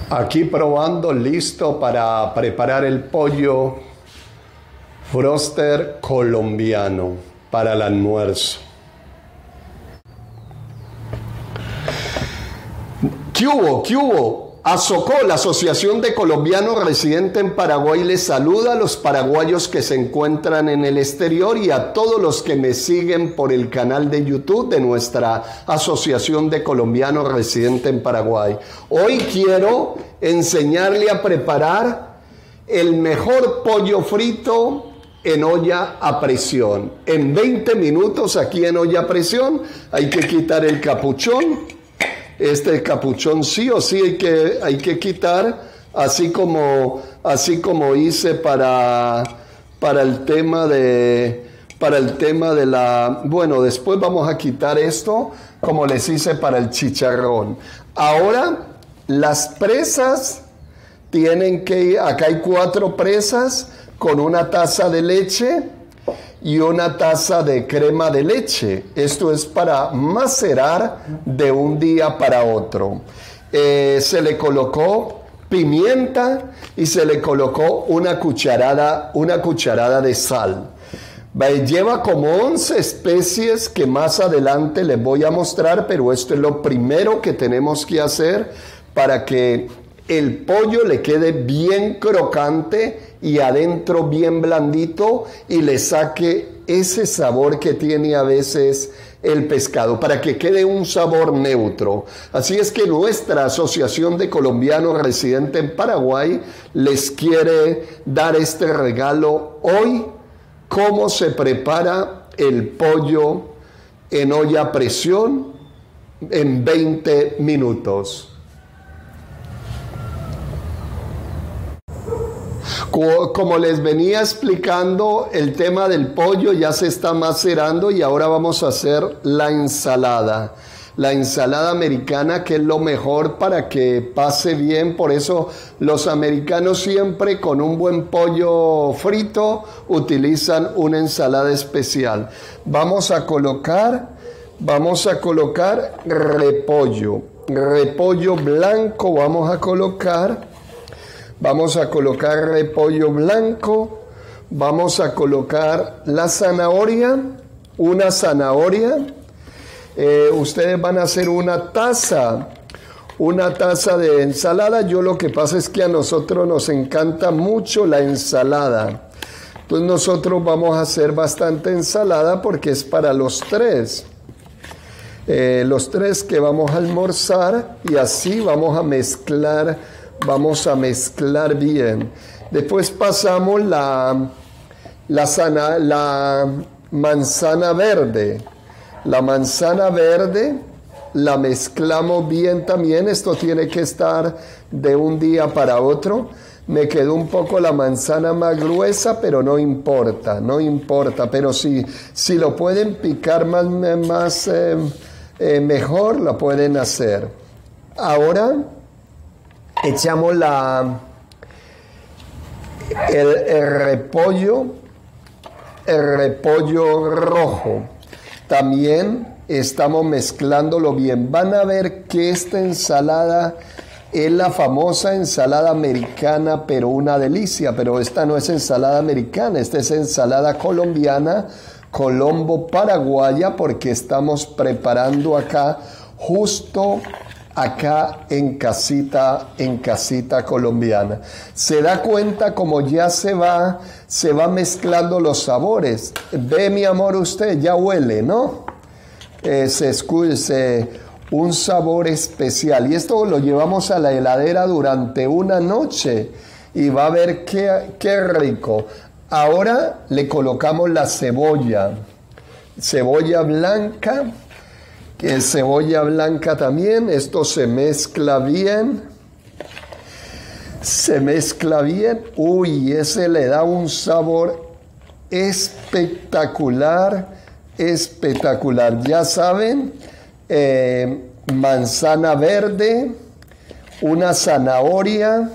Aquí probando, listo para preparar el pollo froster colombiano para el almuerzo. ¿Qué hubo? ¿Qué hubo? ASOCO, la Asociación de Colombianos Residentes en Paraguay, les saluda a los paraguayos que se encuentran en el exterior y a todos los que me siguen por el canal de YouTube de nuestra Asociación de Colombianos Residentes en Paraguay. Hoy quiero enseñarle a preparar el mejor pollo frito en olla a presión. En 20 minutos aquí en olla a presión hay que quitar el capuchón. Este capuchón sí o sí hay que quitar, así como hice para el tema de la... Bueno, después vamos a quitar esto, como les hice para el chicharrón. Ahora, las presas tienen que ir... Acá hay 4 presas con una taza de leche y una taza de crema de leche. Esto es para macerar de un día para otro. Se le colocó pimienta y se le colocó una cucharada de sal. Lleva como 11 especies que más adelante les voy a mostrar, pero esto es lo primero que tenemos que hacer para que el pollo le quede bien crocante y adentro bien blandito y le saque ese sabor que tiene a veces el pescado, para que quede un sabor neutro. Así es que nuestra Asociación de Colombianos Residentes en Paraguay les quiere dar este regalo hoy, cómo se prepara el pollo en olla a presión en 20 minutos. Como les venía explicando, el tema del pollo ya se está macerando y ahora vamos a hacer la ensalada. La ensalada americana, que es lo mejor para que pase bien. Por eso los americanos siempre con un buen pollo frito utilizan una ensalada especial. Vamos a colocar repollo blanco, vamos a colocar repollo blanco, vamos a colocar la zanahoria, una zanahoria. Ustedes van a hacer una taza de ensalada. Yo lo que pasa es que a nosotros nos encanta mucho la ensalada. Entonces nosotros vamos a hacer bastante ensalada porque es para los tres. Los tres que vamos a almorzar, y así vamos a mezclar bien. Después pasamos la manzana verde. La manzana verde la mezclamos bien también. Esto tiene que estar de un día para otro. Me quedó un poco la manzana más gruesa, pero no importa. Pero si lo pueden picar más mejor, lo pueden hacer. Ahora echamos el repollo rojo. También estamos mezclándolo bien. Van a ver que esta ensalada es la famosa ensalada americana, pero una delicia. Pero esta no es ensalada americana, esta es ensalada colombiana, colombo paraguaya, porque estamos preparando acá, justo acá en casita colombiana. Se da cuenta como ya se va mezclando los sabores. Ve, mi amor, usted ya huele, ¿no? Se escucha un sabor especial. Y esto lo llevamos a la heladera durante una noche y va a ver qué rico. Ahora le colocamos la cebolla blanca. Cebolla blanca también. Esto se mezcla bien. Uy, ese le da un sabor espectacular. Ya saben, manzana verde, una zanahoria,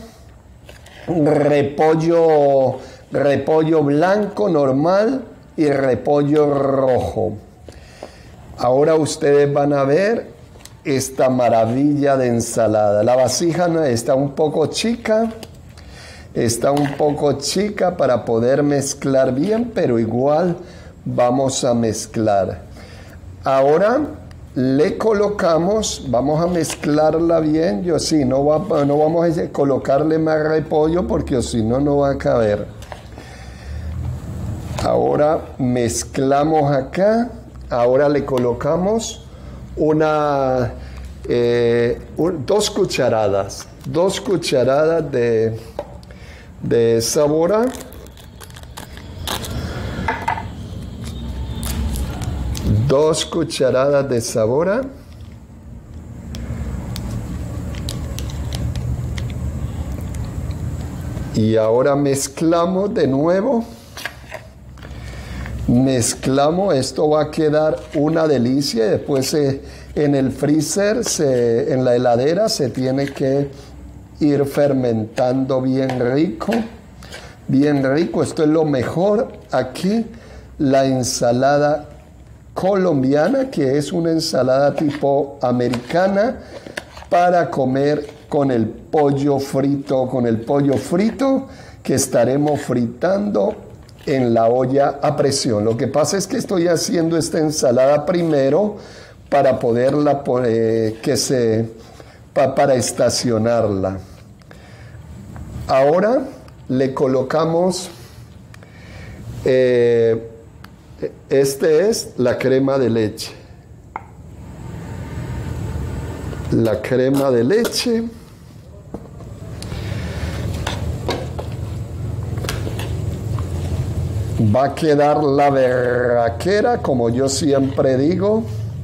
repollo blanco normal y repollo rojo. Ahora ustedes van a ver esta maravilla de ensalada. La vasija está un poco chica. Está un poco chica para poder mezclar bien, pero igual vamos a mezclar. Ahora le colocamos, vamos a mezclarla bien. Yo sí, no vamos a colocarle más repollo porque si no, no va a caber. Ahora mezclamos acá. Ahora le colocamos dos cucharadas de sabora. Dos cucharadas de sabora. Y ahora mezclamos de nuevo. Mezclamos, esto va a quedar una delicia. Y después en el freezer, en la heladera, se tiene que ir fermentando bien rico. Bien rico, esto es lo mejor. Aquí la ensalada colombiana, que es una ensalada tipo americana para comer con el pollo frito, que estaremos fritando en la olla a presión. Lo que pasa es que estoy haciendo esta ensalada primero para poderla para estacionarla. Ahora le colocamos es la crema de leche. La crema de leche. Va a quedar la berraquera, como yo siempre digo.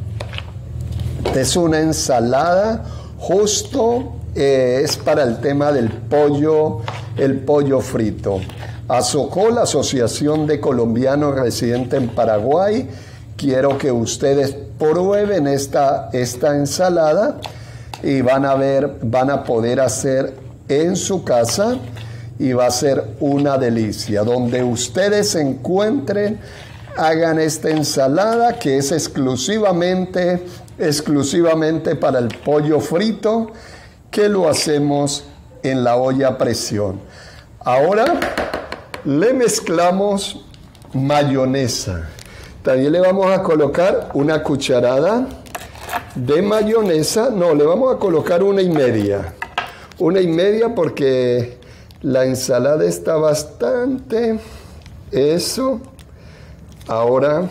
Es una ensalada justo, es para el tema del pollo, el pollo frito. ASOCOL, la Asociación de Colombianos Residentes en Paraguay. Quiero que ustedes prueben esta ensalada y van a poder hacer en su casa y va a ser una delicia. Donde ustedes se encuentren, hagan esta ensalada que es exclusivamente para el pollo frito, que lo hacemos en la olla a presión. Ahora le mezclamos mayonesa. También le vamos a colocar una cucharada de mayonesa. No, le vamos a colocar 1,5. 1,5 porque la ensalada está bastante. Eso. Ahora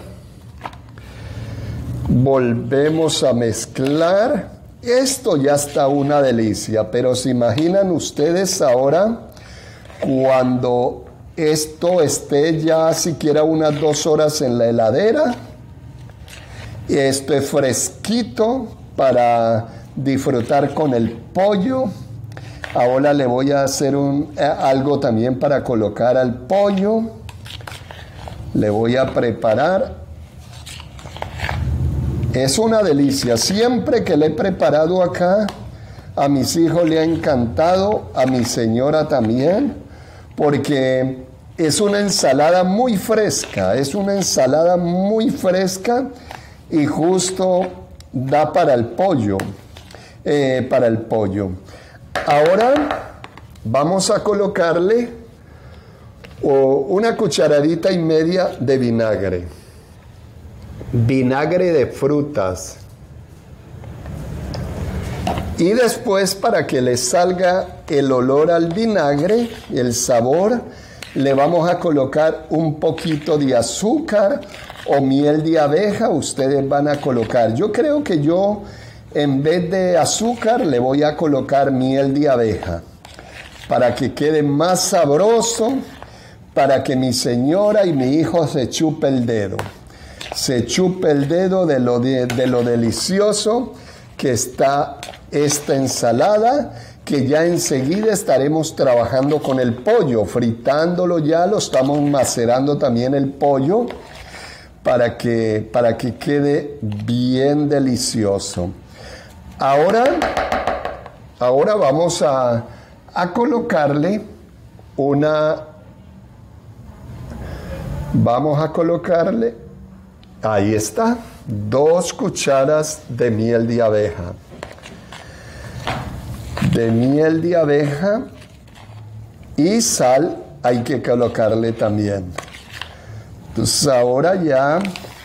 volvemos a mezclar. Esto ya está una delicia, pero se imaginan ustedes ahora cuando esto esté ya siquiera unas 2 horas en la heladera. Esto es fresquito para disfrutar con el pollo. Ahora le voy a hacer algo también para colocar al pollo. Le voy a preparar. Es una delicia. Siempre que le he preparado acá, a mis hijos le ha encantado, a mi señora también, porque es una ensalada muy fresca. Y justo da para el pollo. Ahora vamos a colocarle 1,5 cucharadas de vinagre. Vinagre de frutas. Y después, para que le salga el olor al vinagre, el sabor, le vamos a colocar un poquito de azúcar o miel de abeja. Ustedes van a colocar. Yo creo que en vez de azúcar, le voy a colocar miel de abeja para que quede más sabroso, para que mi señora y mi hijo se chupe el dedo. Se chupe el dedo de lo delicioso que está esta ensalada, que ya enseguida estaremos trabajando con el pollo, fritándolo ya, lo estamos macerando también el pollo para que quede bien delicioso. Ahora vamos a colocarle ahí está, 2 cucharas de miel de abeja. de miel de abeja y sal hay que colocarle también. Entonces ahora ya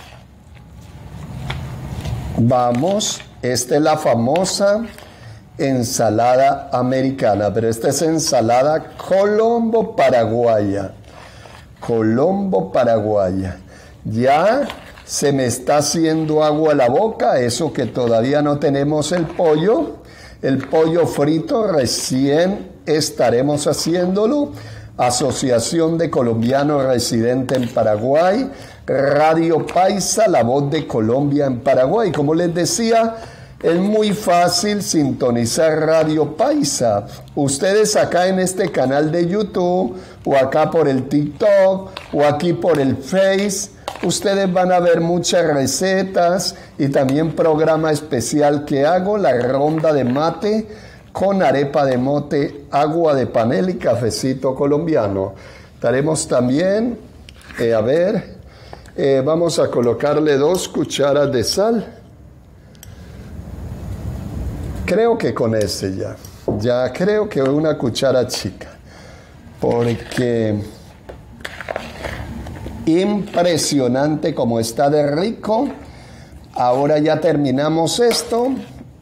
vamos, esta es la famosa ensalada americana, pero esta es ensalada Colombo paraguaya. Colombo paraguaya. Ya se me está haciendo agua a la boca, eso que todavía no tenemos el pollo frito recién estaremos haciéndolo. Asociación de Colombianos Residentes en Paraguay, Radio Paisa, la voz de Colombia en Paraguay. Como les decía, es muy fácil sintonizar Radio Paisa. Ustedes acá en este canal de YouTube, o acá por el TikTok, o aquí por el Face, ustedes van a ver muchas recetas y también programa especial que hago, la ronda de mate con arepa de mote, agua de panela y cafecito colombiano. Estaremos también, vamos a colocarle 2 cucharas de sal. Creo que con ese ya creo que una cuchara chica, porque impresionante como está de rico. Ahora ya terminamos esto,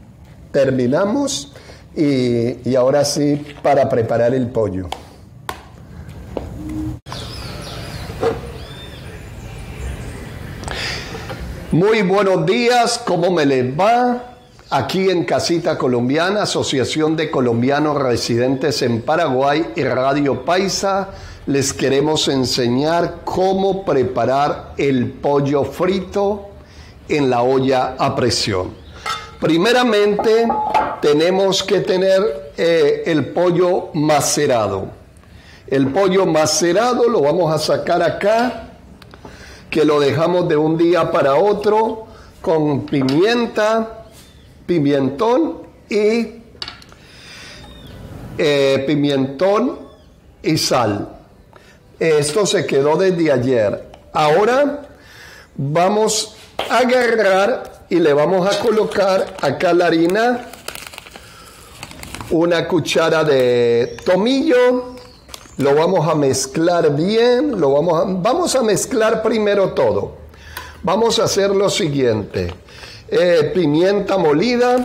y ahora sí para preparar el pollo. Muy buenos días, ¿cómo me les va? Aquí en Casita Colombiana, Asociación de Colombianos Residentes en Paraguay y Radio Paisa, les queremos enseñar cómo preparar el pollo frito en la olla a presión. Primeramente, tenemos que tener el pollo macerado. El pollo macerado lo vamos a sacar acá, que lo dejamos de un día para otro, con pimienta, pimentón y sal. Esto se quedó desde ayer. Ahora vamos a agarrar y le vamos a colocar acá la harina, una cuchara de tomillo, lo vamos a mezclar bien, vamos a mezclar primero todo. Vamos a hacer lo siguiente, pimienta molida,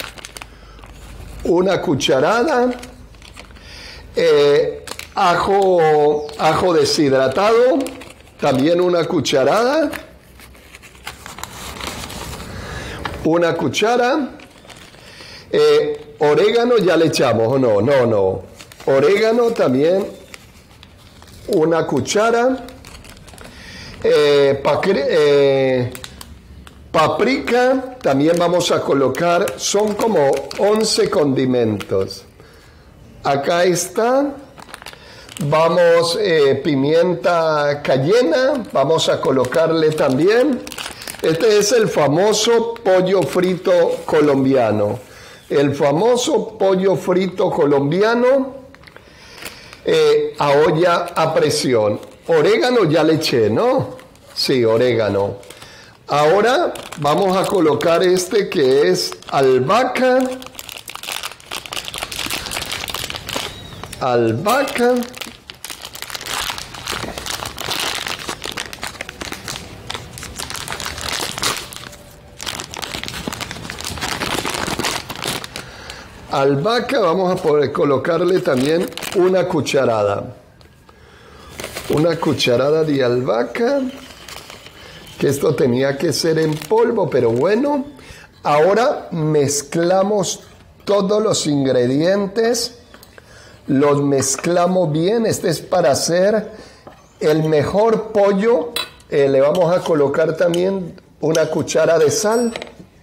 una cucharada, ajo deshidratado, también una cucharada, una cuchara, orégano ya le echamos, ¿o no? No. Orégano también, una cuchara, paprika también vamos a colocar, son como 11 condimentos. Acá está, vamos, pimienta cayena, vamos a colocarle también. Este es el famoso pollo frito colombiano. El famoso pollo frito colombiano a olla a presión. Orégano ya le eché, ¿no? Sí, orégano. Ahora vamos a colocar este que es albahaca. Albahaca. Albahaca vamos a poder colocarle también una cucharada. Una cucharada de albahaca, que esto tenía que ser en polvo, pero bueno. Ahora mezclamos todos los ingredientes, los mezclamos bien. Este es para hacer el mejor pollo. Le vamos a colocar también una cuchara de sal.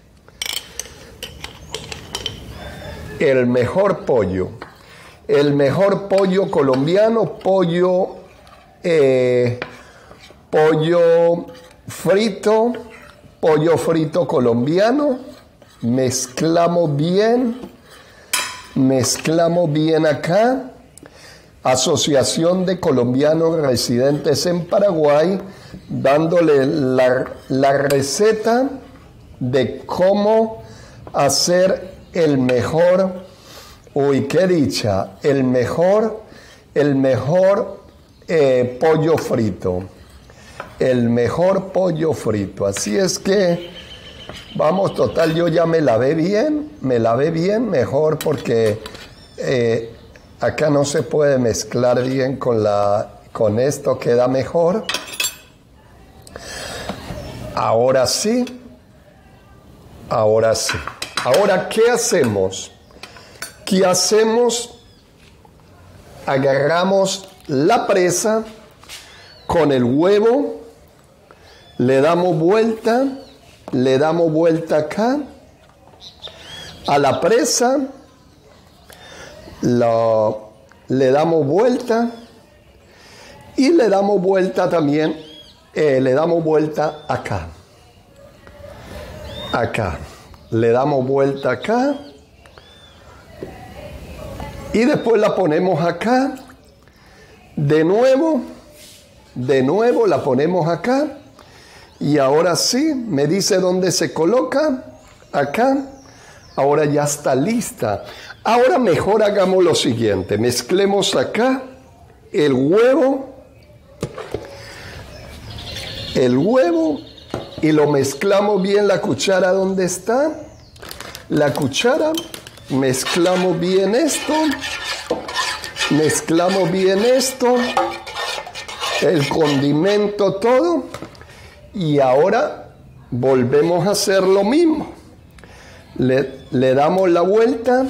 El mejor pollo colombiano, pollo frito colombiano. Mezclamos bien acá. Asociación de Colombianos Residentes en Paraguay, dándole la receta de cómo hacer el mejor Uy, qué dicha, el mejor pollo frito. El mejor pollo frito. Así es que, vamos, total, yo ya me lavé bien, mejor porque acá no se puede mezclar bien con esto, queda mejor. Ahora sí. Ahora, ¿qué hacemos? ¿Qué hacemos? Agarramos la presa con el huevo, le damos vuelta acá a la presa, le damos vuelta y le damos vuelta también, le damos vuelta acá, le damos vuelta acá y después la ponemos acá, de nuevo la ponemos acá y ahora sí, me dice dónde se coloca, acá, ahora ya está lista. Ahora mejor hagamos lo siguiente, mezclemos acá el huevo y lo mezclamos bien, la cuchara donde está, la cuchara, mezclamos bien esto, el condimento, todo, y ahora volvemos a hacer lo mismo. Le damos la vuelta,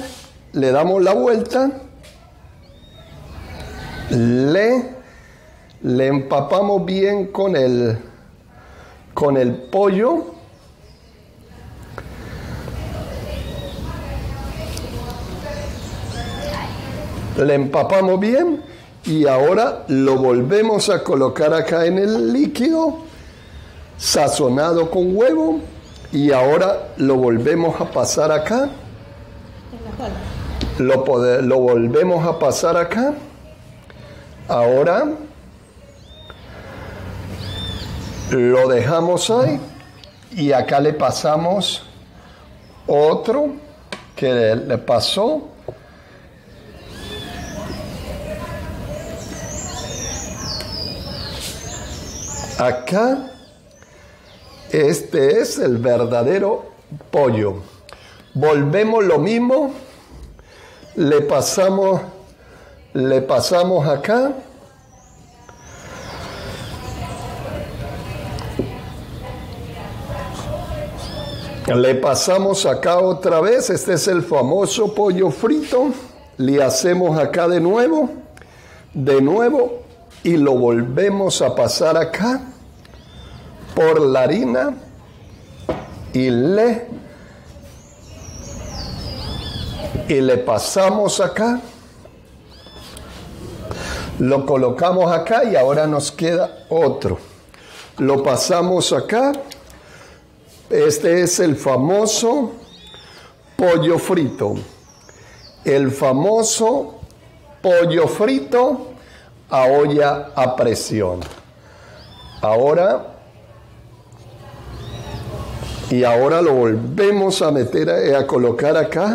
le empapamos bien con el pollo, le empapamos bien y ahora lo volvemos a colocar acá en el líquido sazonado con huevo y ahora lo volvemos a pasar acá, lo volvemos a pasar acá. Ahora lo dejamos ahí y acá le pasamos otro que le pasó. Acá, este es el verdadero pollo. Volvemos lo mismo, le pasamos acá. Le pasamos acá otra vez, este es el famoso pollo frito. Le hacemos acá de nuevo, y lo volvemos a pasar acá por la harina y le pasamos acá, lo colocamos acá y ahora nos queda otro. Lo pasamos acá. Este es el famoso pollo frito. El famoso pollo frito a olla a presión. Ahora lo volvemos a meter, a colocar acá.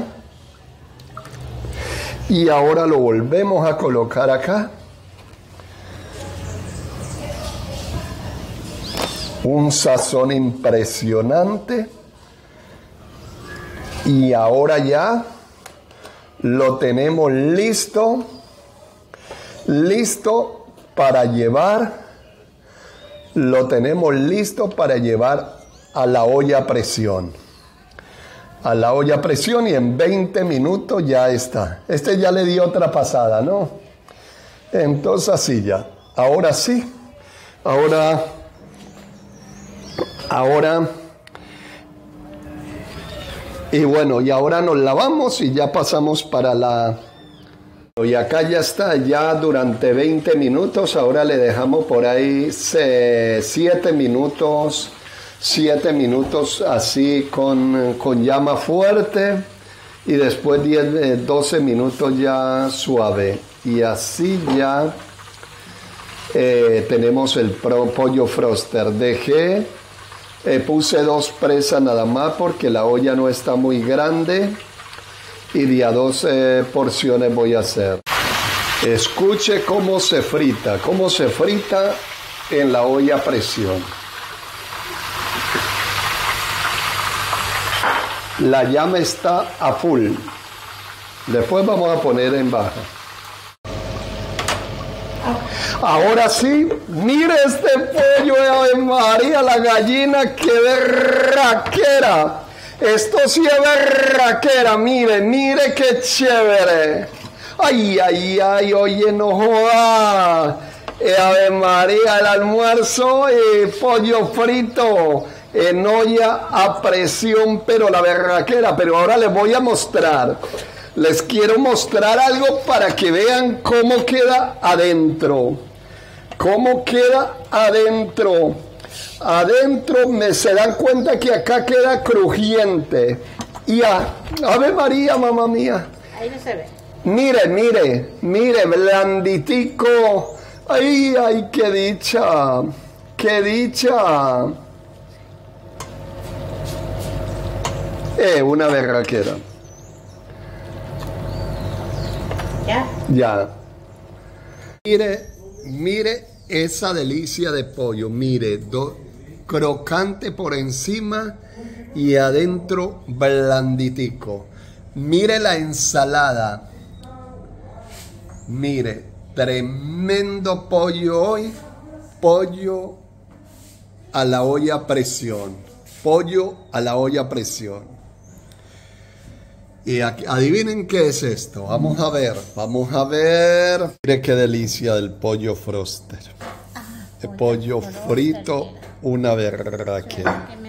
Y ahora lo volvemos a colocar acá. Un sazón impresionante. Y ahora ya lo tenemos listo para llevar. Lo tenemos listo para llevar a la olla a presión. A la olla a presión y en 20 minutos ya está. Este ya le di otra pasada, ¿no? Entonces así ya. Ahora sí. Ahora. Y bueno, y ahora nos lavamos y ya pasamos para la... Y acá ya está, ya durante 20 minutos. Ahora le dejamos por ahí 7 minutos. 7 minutos así con llama fuerte y después 12 minutos ya suave y así ya tenemos el pollo froster. Puse 2 presas nada más porque la olla no está muy grande y de a 12 porciones voy a hacer. Escuche cómo se frita en la olla a presión. La llama está a full. Después vamos a poner en baja. Ahora sí, mire este pollo de Ave María, la gallina, qué berraquera. Esto sí es berraquera, mire qué chévere. Ay, oye, no joda. Ave María, el almuerzo, pollo frito en olla a presión, pero la berraquera. Pero ahora les voy a mostrar. Les quiero mostrar algo para que vean cómo queda adentro. Cómo queda adentro. Adentro se dan cuenta que acá queda crujiente. Y Ave María, mamá mía. Ahí no se ve. Mire, blanditico. Ay, qué dicha. Qué dicha. Una berraquera. Ya. Mire esa delicia de pollo. Mire, crocante por encima y adentro blanditico. Mire la ensalada. Mire, tremendo pollo hoy. Pollo a la olla a presión. Pollo a la olla a presión. Y adivinen qué es esto. Vamos a ver. Mire qué delicia del pollo froster. El pollo frito, una berraquera.